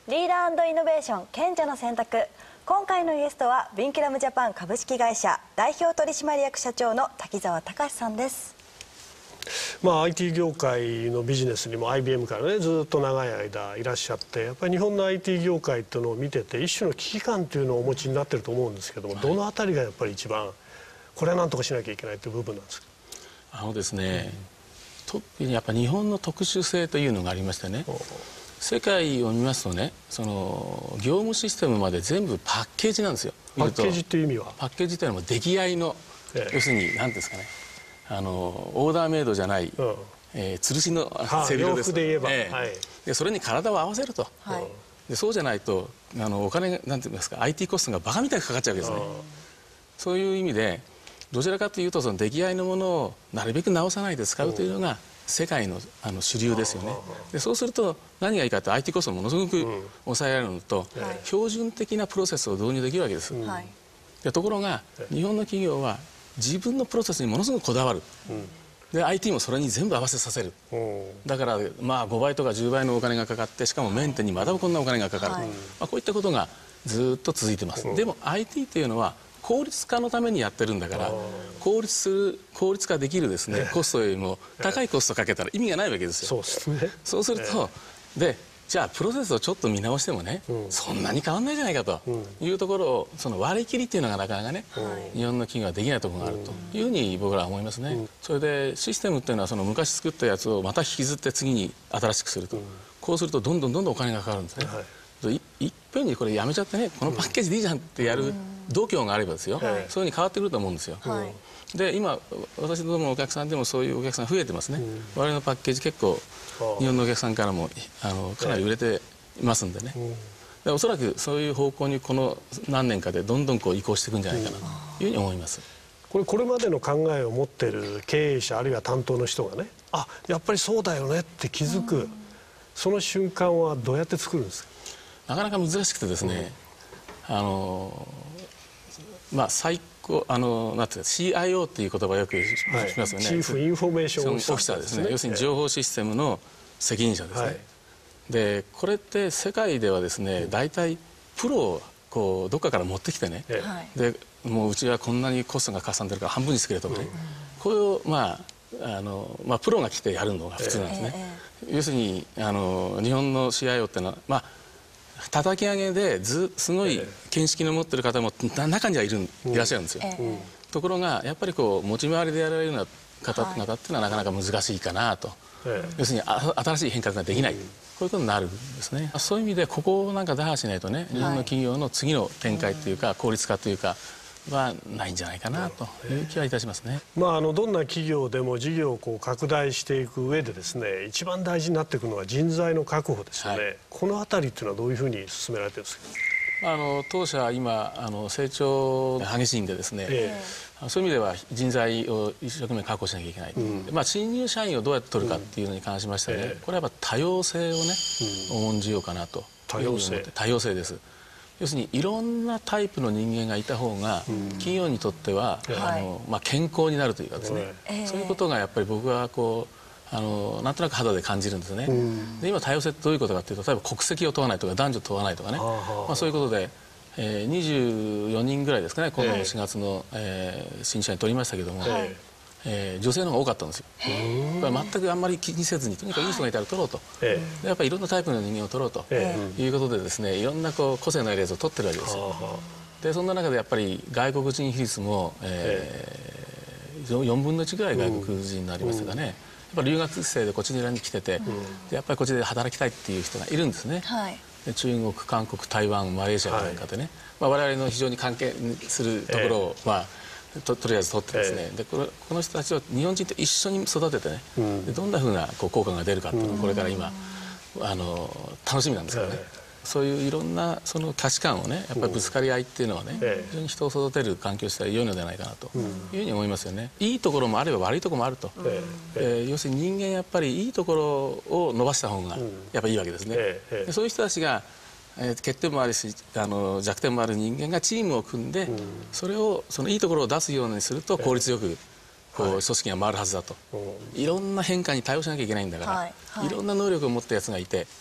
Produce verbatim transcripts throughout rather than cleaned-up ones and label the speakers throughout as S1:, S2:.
S1: リーダー&イノベーション賢者の選択。今回のゲストはヴィンキュラムジャパン株式会社代表取締役社長の滝沢隆さんです。
S2: まあ、アイティー 業界のビジネスにも アイビーエム からねずっと長い間いらっしゃって、やっぱり日本の アイティー 業界っていうのを見てて一種の危機感というのをお持ちになってると思うんですけども、はい、どのあたりがやっぱり一番これは何とかしなきゃいけないという部分なんですか？
S3: あのですね、うん、特にやっぱ日本の特殊性というのがありましてね、世界を見ますとね、その業務システムまで全部パッケージなんですよ。
S2: パッケージっていう意味は
S3: パッケージというのはもう出来合いの、ええ、要するに何ていうんですかね、あのオーダーメイドじゃない、うん、えー、吊るしの背広です、
S2: 洋服で言えば、
S3: えーはい、でそれに体を合わせると、はい、でそうじゃないとあのお金がなんていうんですか アイティー コストがバカみたいにかかっちゃうわけですね。そういう意味でどちらかというとその出来合いのものをなるべく直さないで使うというのが世界 の, あの主流ですよね。でそうすると何がいいかと アイティー コストをものすごく抑えられるのと、うん、標準的なプロセスを導入できるわけです、うん、でところが日本の企業は自分のプロセスにものすごくこだわる、うん、で アイティー もそれに全部合わせさせる、うん、だからまあごばいとかじゅうばいのお金がかかって、しかもメンテにまたこんなお金がかかる、はい、まあ、こういったことがずっと続いてます、うん、でも アイティー というのは効率化のためにやってるんだから、効率する効率化できるですね、コストよりも高いコストかけたら意味がないわけですよ。
S2: そうですね。
S3: そうすると、でじゃあプロセスをちょっと見直してもね、うん、そんなに変わんないじゃないかというところを、その割り切りっていうのがなかなかね、うん、日本の企業はできないところがあるというふうに僕らは思いますね、うん、それでシステムっていうのはその昔作ったやつをまた引きずって次に新しくすると、うん、こうするとどんどんどんどんお金がかかるんですね、はい、い, いっぺんにこれやめちゃってね、このパッケージでいいじゃんってやる度胸があればですよ、はい、そういうふうに変わってくると思うんですよ、はい、で今私どものお客さんでもそういうお客さん増えてますね、うん、我々のパッケージ結構日本のお客さんからもあのかなり売れていますんでね、うん、でおそらくそういう方向にこの何年かでどんどんこう移行していくんじゃないかなというふうに思います、うん、
S2: これこれまでの考えを持っている経営者あるいは担当の人がね、あやっぱりそうだよねって気づく、うん、その瞬間はどうやって作るんですか？
S3: なかなか難しくてですね、うん、あのまあ最高あのなんていうか シーアイオー っていう言葉よく聞きますよね、はい、チーフインフォメーションオフィサーですね、要するに情報システムの責任者ですね、はい、でこれって世界ではですね、大体プロをこうどっかから持ってきてね、はい、でもううちはこんなにコストがかさんでるから半分にしてくれとかね、うん、こういうまああのまあ、プロが来てやるのが普通なんですね、えー、要するにあの日本の シーアイオー ってのはまあ叩き上げでずすごい見識の持ってる方も中にはいるいらっしゃるんですよ、えー、ところがやっぱりこう持ち回りでやられるような方々っていうのはなかなか難しいかなと、えー、要するにあ新しい変革ができない、うん、こういうことになるんですね。そういう意味でここをなんか打破しないとね、日本の企業の次の展開というか、はい、効率化というかはないんじゃないかなという気はいたしますね。
S2: まあ、あのどんな企業でも事業をこう拡大していく上でですね、一番大事になっていくのは人材の確保ですよね、はい、このあたりっていうのはどういうふうに進められてるんですか？
S3: あの当社は今あの成長が激しいんでですね、ええ、そういう意味では人材を一生懸命確保しなきゃいけない、うん、まあ、新入社員をどうやって取るかっていうのに関しましてはね、うん、これはやっぱ多様性をね、うん、重んじようかなと。多様性多様性です。要するにいろんなタイプの人間がいた方が企業にとっては、うん、あのまあ、健康になるというかですね、はい、そういうことがやっぱり僕はこうあのなんとなく肌で感じるんですね、うん、で今多様性ってどういうことかというと、例えば国籍を問わないとか男女問わないとかね、まあ、そういうことで、えー、にじゅうよにんぐらいですかね、今度のしがつの、えー、新社員取りましたけども、はい、えー、女性の方が多かったんですよ。これ全くあんまり気にせずにとにかくいい人がいたら取ろうと、はい、でやっぱりいろんなタイプの人間を取ろうということでですね、いろんなこう個性のあるやつを取ってるわけですよ。でそんな中でやっぱり外国人比率も、えー、よんぶんのいちぐらい外国人になりましたかね、うん、やっぱり留学生でこちらに来てて、うん、でやっぱりこっちで働きたいっていう人がいるんですね、はい、で中国、韓国、台湾、マレーシアなんかでね、はい、まあ、我々の非常に関係するところを、まあと, とりあえず取ってですね、えー、でこれこの人たちを日本人と一緒に育ててね、うん、でどんなふうなこう効果が出るかっていうのをこれから今、うん、あの楽しみなんですけどね、えー、そういういろんなその価値観をねやっぱりぶつかり合いっていうのはね、うん、非常に人を育てる環境としては良いのではないかなというふうに思いますよね。いいところもあれば悪いところもあると、えーえー、要するに人間やっぱりいいところを伸ばした方がやっぱりいいわけですね、えーえー、でそういう人たちが欠点もあるしあの弱点もある人間がチームを組んで、うん、それをそのいいところを出すようにすると効率よくこう組織が回るはずだと、はい、いろんな変化に対応しなきゃいけないんだから、はいはい、いろんな能力を持ったやつがいて、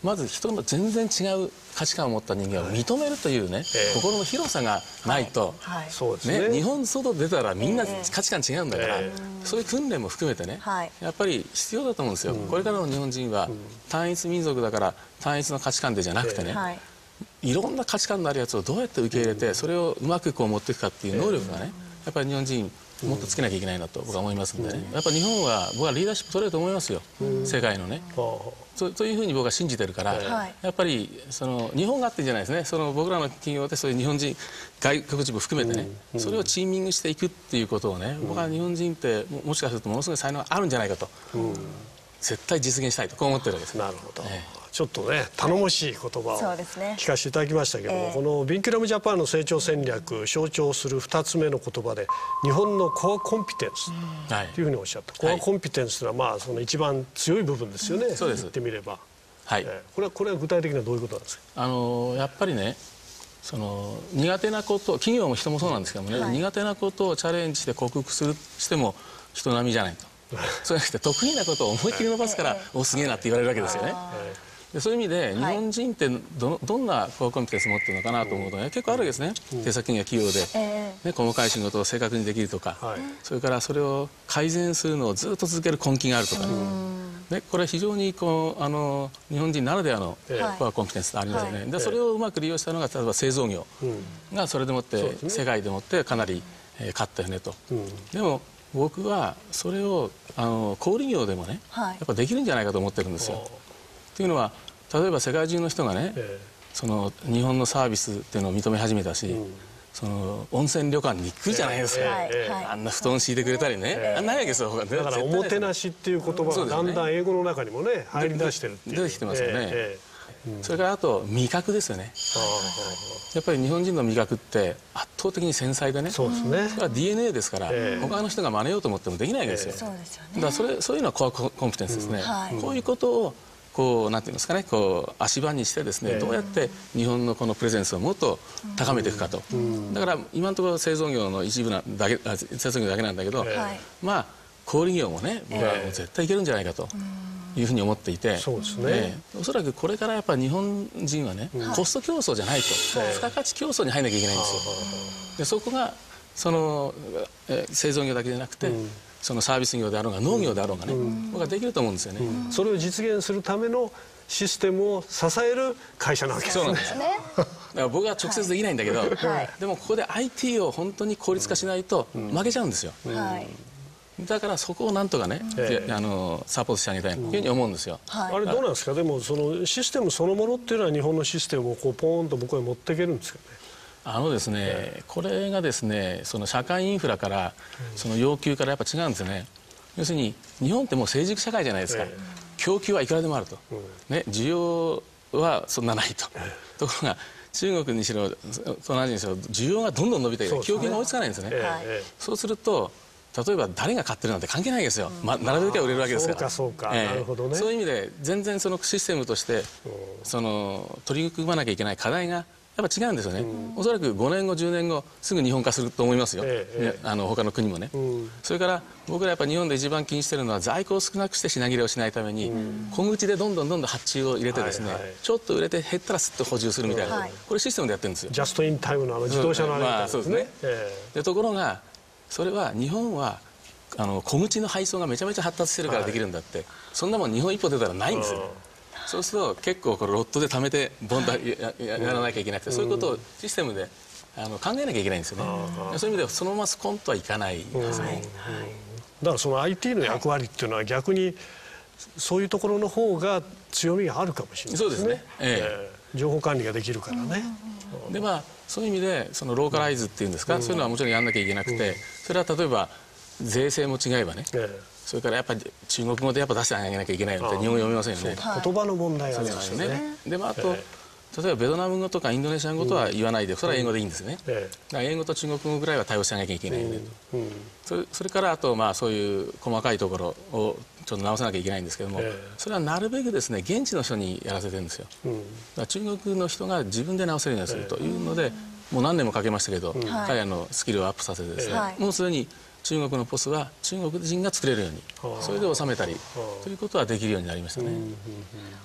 S3: まず人の全然違う価値観を持った人間を認めるというね、心の広さがないと、ね、日本外出たらみんな価値観違うんだから、そういう訓練も含めてね、やっぱり必要だと思うんですよ。これからの日本人は単一民族だから単一の価値観でじゃなくてね、いろんな価値観のあるやつをどうやって受け入れて、それをうまくこう持っていくかっていう能力がね、やっぱり日本人もっとつけなきゃいけないなと僕は思いますんでね、やっぱり日本は僕はリーダーシップ取れると思いますよ、世界のね。と, というふうに僕は信じてるから、はい、やっぱりその日本があってんじゃないですね、その僕らの企業でそういう日本人外国人も含めてね、うん、それをチーミングしていくっていうことをね、うん、僕は日本人っても, もしかするとものすごい才能があるんじゃないかと、うん、絶対実現したいとこう思ってるわけです。
S2: なるほど、ええ、ちょっとね頼もしい言葉を聞かせていただきましたけども、はい、このビンキラムジャパンの成長戦略象徴するふたつめの言葉で日本のコアコンピテンスというふうにおっしゃった、はい、コアコンピテンスというのはまあその一番強い部分ですよね、そうです、言ってみれば。はい、えー、これはこれは具体的にはどういうことなんですか。
S3: あのやっぱりね、その苦手なこと、企業も人もそうなんですけどもね、はい、苦手なことをチャレンジして克服するしても人並みじゃないとそうじゃなくて得意なことを思いっきり伸ばすからおすげえなって言われるわけですよね。でそういう意味で日本人ってどどんなコアコンピテンス持ってるのかなと思うとね、結構あるわけですね、うん、手先が器用で、ね、細かい仕事を正確にできるとか、はい、それからそれを改善するのをずっと続ける根気があるとかね、でこれは非常にこうあの日本人ならではのコアコンピテンスがありますよね、はい、でそれをうまく利用したのが例えば製造業がそれでもって、うん、世界でもってかなり、えー、勝ったよねと、うん、でも僕はそれをあの小売業でもね、はい、やっぱできるんじゃないかと思ってるんですよ。というのは例えば世界中の人がね、えー、その日本のサービスっていうのを認め始めたし、うん、その温泉旅館に来るじゃないですか、えーえー、あんな布団敷いてくれたりね、えー、あんなないわけですよ。だ
S2: からおもてなしっていう言葉がだんだん英語の中にもね入り出してるっていう、
S3: 出てきてますよね、えーうん、それからあと味覚ですよね。やっぱり日本人の味覚って圧倒的に繊細でね、そうですね、それは ディーエヌエー ですから、えー、他の人が真似ようと思ってもできないわけですよ、えー、そうですよね。だからそれそういうのはコアコンピテンスですね、うん、はい、こういうことをこうなんていうんですかね、こう足場にしてですね、えー、どうやって日本のこのプレゼンスをもっと高めていくかと、うん、だから今のところ製造業の一部なだけ製造業だけなんだけど、えー、まあ小売業もね僕はもう絶対いけるんじゃないかというふうに思っていて、そうですね、えー、おそらくこれからやっぱり日本人はね、うん、コスト競争じゃないと、はい、付加価値競争に入らなきゃいけないんですよ。でそこがその、えー、製造業だけじゃなくて、うん、そのサービス業であろうが農業であろうがね、うん、僕はできると思うんですよね、うん、
S2: それを実現するためのシステムを支える会社なわけですね。
S3: そうなんですね。だから僕は直接できないんだけど、はい、でもここで アイティー を本当に効率化しないと負けちゃうんですよ、うん、はい、だからそこをなんとかね、うん、あのサポートしてあげたいというふうに思うんですよ、うん、はい、あ
S2: れどうなんですか。でもそのシステムそのものっていうのは日本のシステムをこうポーンと僕は持っていけるんですかね。
S3: あのですね、えー、これがですね、その社会インフラからその要求からやっぱ違うんですよね。要するに日本ってもう成熟社会じゃないですか、えー、供給はいくらでもあると、うん、ね、需要はそんなないと、えー、ところが中国にしろ東南アジアにしろ需要がどんどん伸びていて供給が追いつかないんですね、えー、そうすると例えば誰が買ってるなんて関係ないですよ、うん、ま、並べては売れるわけですから。
S2: そうかそうか、えー、なるほどね。
S3: そういう意味で全然そのシステムとしてその取り組まなきゃいけない課題がやっぱ違うんですよね、うん、おそらくごねんごじゅうねんごすぐ日本化すると思いますよ、ええ、あの他の国もね、うん、それから僕らやっぱ日本で一番気にしてるのは在庫を少なくして品切れをしないために、うん、小口でどんどんどんどん発注を入れてですね、はいはい、ちょっと売れて減ったらすっと補充するみたいな、はい、これシステムでやってるんですよ。
S2: ジャストインタイムのあの自動車のあれみたいなですね、まあ、そうですね、ええ、
S3: でところがそれは日本はあの小口の配送がめちゃめちゃ発達してるからできるんだって、はい、そんなもん日本一歩出たらないんですよ。そうすると結構これロットで貯めてボンと や, や, やらなきゃいけなくて、うん、そういうことをシステムであの考えなきゃいけないんですよね、うん、そういう意味ではそのままスコンとはいかないですね、うん、
S2: だからその アイティー の役割っていうのは逆にそういうところの方が強みがあるかもしれないですね。そうですね、えー、情報管理ができるからね、
S3: うん、でまあそういう意味でそのローカライズっていうんですか、うん、そういうのはもちろんやんなきゃいけなくて、うん、それは例えば税制も違えばね、えーそれからやっぱり中国語でやっぱ出してあげなきゃいけないので日本語読めませんよね。
S2: 言葉の問題がありますよね。
S3: でもあと、えー、例えばベトナム語とかインドネシア語とは言わないで、うん、それは英語でいいんですね、うん、だから英語と中国語ぐらいは対応してあげなきゃいけないよねと、うんうん、そ, れそれからあとまあそういう細かいところをちょっと直さなきゃいけないんですけども、えー、それはなるべくですね現地の人にやらせてるんですよ、うん、だから中国の人が自分で直せるようにするというので、もう何年もかけましたけど、うん、彼らのスキルをアップさせてですね、はい、もうすでに中国のポスは中国人が作れるように、それで収めたりということはできるようになりましたね。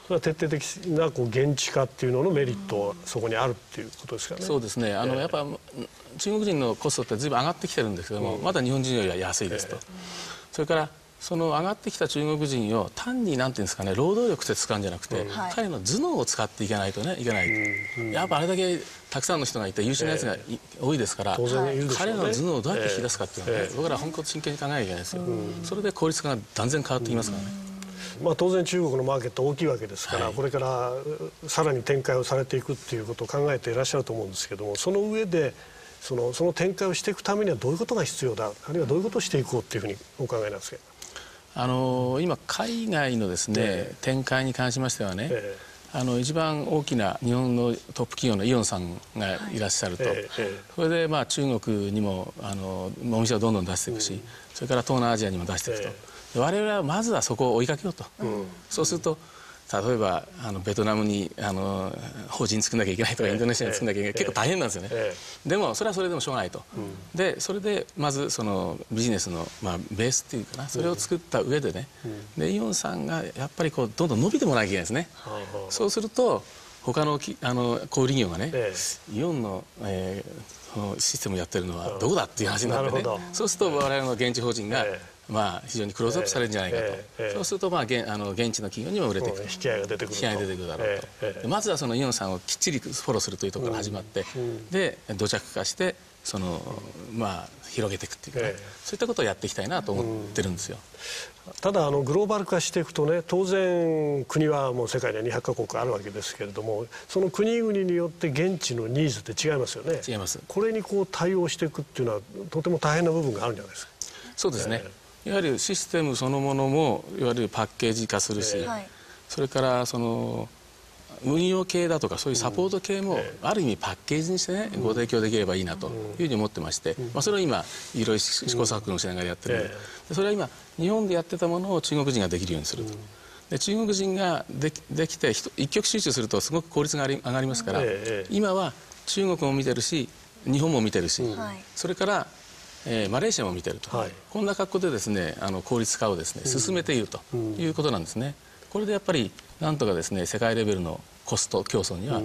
S2: それは徹底的なこう現地化っていうののメリットはそこにあるっていうことですかね。
S3: そうですね。あの、えー、やっぱ中国人のコストってずいぶん上がってきてるんですけども、うん、まだ日本人よりは安いですと。えー、それからその上がってきた中国人を単になんていうんですかね、労働力として使うんじゃなくて、うん、彼の頭脳を使っていかないとねいけない、うんうん、やっぱあれだけたくさんの人がいて優秀なやつが、えー、多いですから、彼の頭脳をどうやって引き出すかっていうのはね、えー、僕ら本当真剣に考えなきゃいけないですよ、うん、それで効率化が断然変わってきますからね、
S2: うん、まあ、当然中国のマーケット大きいわけですから、はい、これからさらに展開をされていくっていうことを考えていらっしゃると思うんですけども、その上でその、その展開をしていくためにはどういうことが必要だ、あるいはどういうことをしていこうっていうふうにお考えなんですか。
S3: あの今海外のですね、えー、展開に関しましてはね、えー、あの一番大きな日本のトップ企業のイオンさんがいらっしゃると、はい、えー、それでまあ中国にもあのお店をどんどん出していくし、うん、それから東南アジアにも出していくと、えー、我々はまずはそこを追いかけようと、うん、そうすると例えばあのベトナムにあの法人作んなきゃいけないとか、インドネシアに作んなきゃいけない、結構大変なんですよね、でもそれはそれでもしょうがないと、でそれでまずそのビジネスの、まあ、ベースっていうかな、それを作った上でね、でイオンさんがやっぱりこうどんどん伸びてもらわなきゃいけないですね、そうすると他のきあの小売業がね、イオンの、えー、システムをやってるのはどこだっていう話になってね、そうすると我々の現地法人が、まあ、非常にクローズアップされるんじゃないかと、えーえー、そうすると、まあ、現あの現地の企業にも売れていくと、
S2: 引き合いが出てくると、
S3: 引き合いが出てくるだろうと、えー、まずはそのイオンさんをきっちりフォローするというところから始まって、うん、で土着化してその、まあ、広げていくっていうか、ね、えー、そういったことをやっていきたいなと思ってるんですよ。
S2: うん、ただあのグローバル化していくとね、当然国はもう世界でにひゃくカ国あるわけですけれども、その国々によって現地のニーズって違いますよね。
S3: 違います。こ
S2: れにこう対応していくっていうのはとても大変な部分があるんじゃないですか。
S3: そうですね、えーいわゆるシステムそのものもいわゆるパッケージ化するし、えー、それからその運用系だとかそういうサポート系もある意味パッケージにしてね、うん、ご提供できればいいなというふうに思ってまして、うん、まあ、それを今いろいろ試行錯誤しながらやってるので、うん、それは今日本でやってたものを中国人ができるようにすると。で中国人がで き, できて一極集中するとすごく効率が上がりますから、えー、今は中国も見てるし日本も見てるし、うん、それからえー、マレーシアも見てると、はい、こんな格好でですねあの効率化をですね進めているということなんですね、うん、これでやっぱりなんとかですね世界レベルのコスト競争には、うん、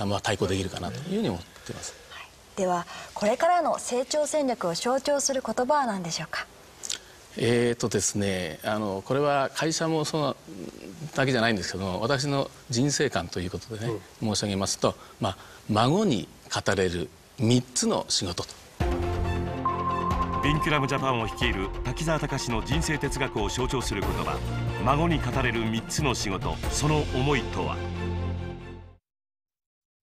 S3: まあ、対抗できるかなというふうに思っています、
S1: はい、ではこれからの成長戦略を象徴する言葉は何でしょうか。
S3: えーとですね、あのこれは会社もそうだけじゃないんですけども、私の人生観ということでね、うん、申し上げますと、まあ、孫に語れるみっつの仕事と。
S4: ビンキュラムジャパンを率いる滝沢隆の人生哲学を象徴する言葉、孫に語れるみっつの仕事、その思いとは。